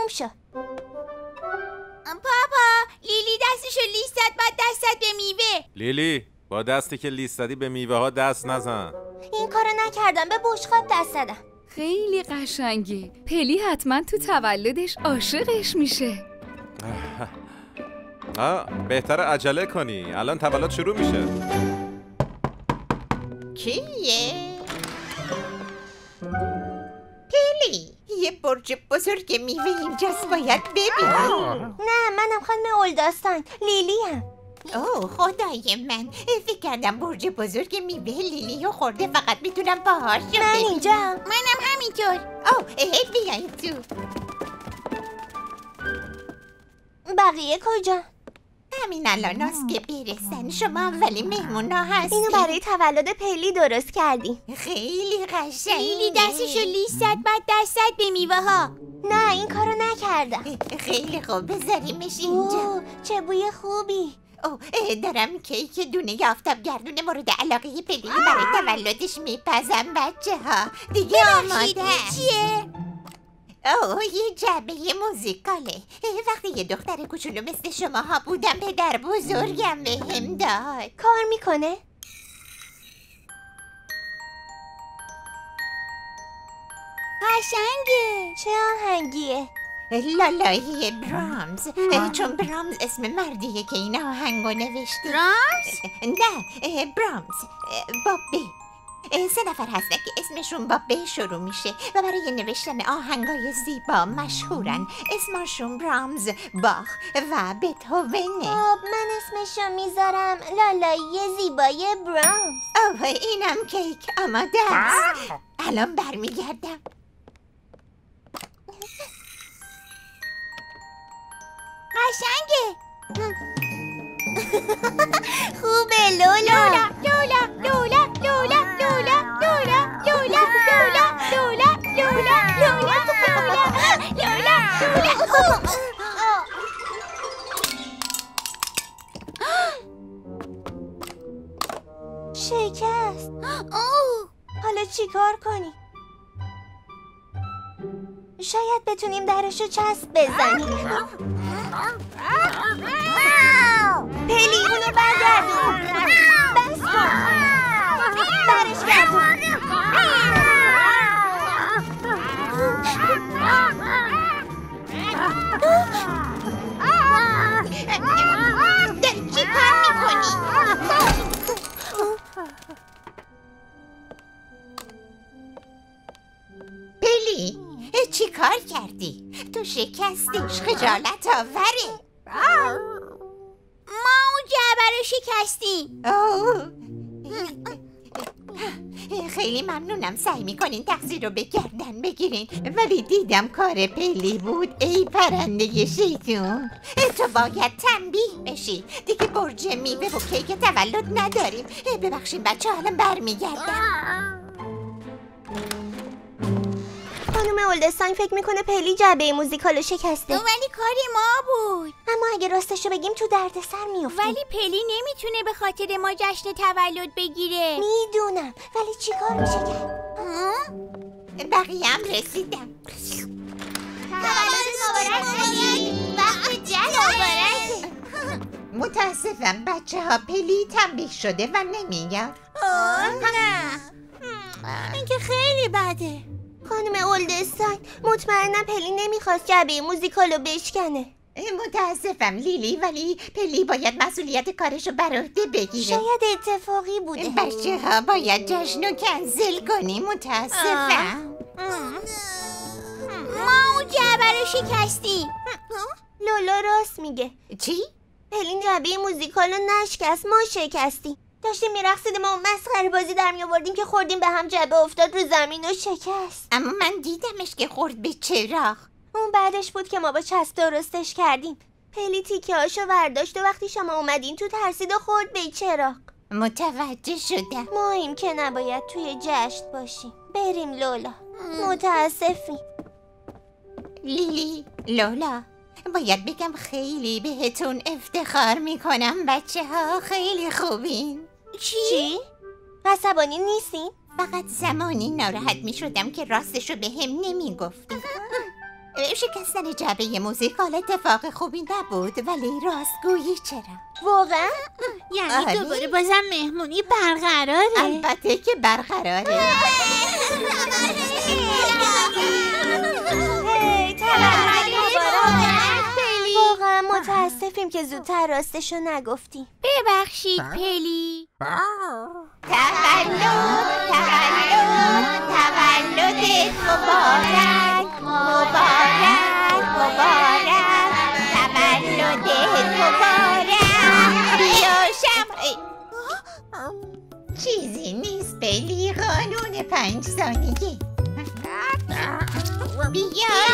تموم شد. پاپا لیلی دستشو لیست زد، بعد دست زد به میوه. لیلی با دستی که لیست زدی به میوه ها دست نزن. این کارو نکردم، به بشقاب دست زدم. خیلی قشنگه. پلی حتما تو تولدش عاشقش میشه. بهتره عجله کنی، الان تولد شروع میشه. کیه؟ پلی، یه برج بزرگ میوه اینجاست، باید ببینی. نه منم خانم اولداستان، لیلیم. اوه خدای من، فکر کردم برج بزرگ میوه لیلیو خورده، فقط میتونم باهاش رو من ببینم. اینجا. منم همینطور. اوه بیاین تو. بقیه کجا؟ همین الان است که برسن. شما اولین مهمونا هستین. اینو برای تولد پلی درست کردیم. خیلی قشنگه. لیلی دستشو لیست زد، بعد دست زد به میوه ها. نه این کارو نکردم. خیلی خوب، بذاریمش اینجا. اوه چه بوی خوبی. دارم کیک دونه آفتاب گردون مورد علاقه پلی برای تولدش میپزم بچه ها. دیگه آماده چیه؟ یه جعبه موزیکاله. وقتی یه دختر کوچولو مثل شماها بودم پدر بزرگم بهم داد. کار میکنه؟ قشنگه. چه آهنگیه؟ لالایی برامز. چون برامز اسم مردیه که این آهنگو نوشته. برامز؟ نه برامز، با ب. 3 نفر هستن که اسمشون با ب شروع میشه و برای نوشتن آهنگای زیبا مشهورن. اسمشون برامز، باخ و بتهوونه. خب من اسمشو میذارم لالایی زیبای برامز. اینم کیک آماده است. الان برمیگردم. قشنگه. خوبه لولا. لولا لولا لولا لولا لولا لولا لولا لولا لولا لولا لولا لولا. شکست. حالا چی کار کنی؟ شاید بتونیم درشو چسب بزنیم. پلی اونو برگردون. بس کن. برش گردون. چی کار میکنی؟ پلی چی کار کردی؟ تو شکستیش، خجالت آوره. ما اون جعبه رو شکستیم. خیلی ممنونم، سعی میکنین تقصیر رو به گردن بگیرین، ولی دیدم کار پلی بود. ای پرنده شیطون، تو باید تنبیه بشی. دیگه برج میوه و کیک تولد نداریم. ببخشید بچه، حالا برمیگردم. خانم اولدستان فکر میکنه پلی جعبه موزیکالو شکسته، ولی کاری ما بود. اما اگه راستشو بگیم تو دردسر میافتیم. ولی پلی نمیتونه به خاطر ما جشن تولد بگیره. میدونم، ولی چی کار میشه کرد؟ بقیه هم رسیدم. تولد مبارک پلی. وقت جشن مبارک. متاسفم بچه ها، پلی تنبیه شده و نمیاد. نه، این که خیلی بده. خانم اولدستان مطمئنم پلی نمیخواست جعبه موزیکالو بشکنه. متاسفم لیلی، ولی پلی باید مسئولیت کارشو بر عهده بگیره. شاید اتفاقی بوده. بچه ها باید جشنو کنسل کنیم. متاسفم. ما اون جعبه رو شکستیم. لولا راست میگه. چی؟ پلین جعبه موزیکالو نشکست، ما شکستیم. داشتیم میرقصیدیم و مسخره بازی در میآوردیم که خوردیم به هم، جعبه افتاد رو زمین و شکست. اما من دیدمش که خورد به چراغ. اون بعدش بود که ما با چسب درستش کردیم. پلی تیکه هاشو برداشت و وقتی شما اومدین تو ترسید و خورد به چراغ. متوجه شدم. ما این که نباید توی جشن باشیم. بریم لولا. متاسفیم. لیلی، لولا، باید بگم خیلی بهتون افتخار میکنم بچه ها. خیلی خوبین. چی؟ عصبانی نیستین؟ فقط زمانی ناراحت میشدم که راستشو به هم نمیگفتیم. شکستن جعبه موزیکال اتفاق خوبی نبود، ولی راستگویی چرا؟ واقعا؟ یعنی دوباره بازم مهمونی برقراره؟ البته که برقراره. واقعا متاسفیم که زودتر راستشو نگفتیم. ببخشید پلی. تولدت مبارک، مبارک، مبارک، تولدت مبارک. بیا چیزی نیست پلی، قانون 5 ثانیه. بیا